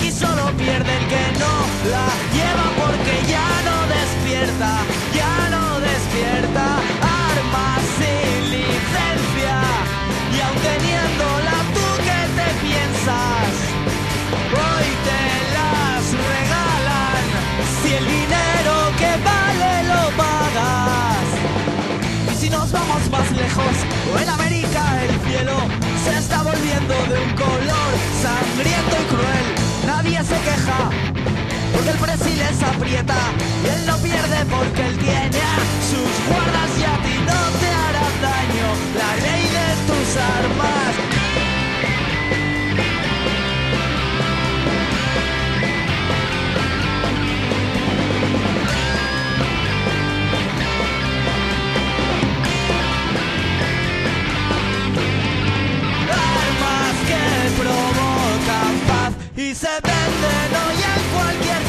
y solo pierde el que no la lleva porque ya no despierta, ya no despierta. Armas sin licencia y aun teniéndola, ¿tú qué te piensas? Hoy te las regalan, si el dinero que vale lo pagas. Y si nos vamos más lejos, o en América el cielo se está volviendo de un color sangriento y cruel. Nadie se queja porque el presi les aprieta y él no pierde porque él tiene a sus guardas y a ti no te hará daño la ley de tus armas. Armas que provocan paz y se venden hoy en cualquier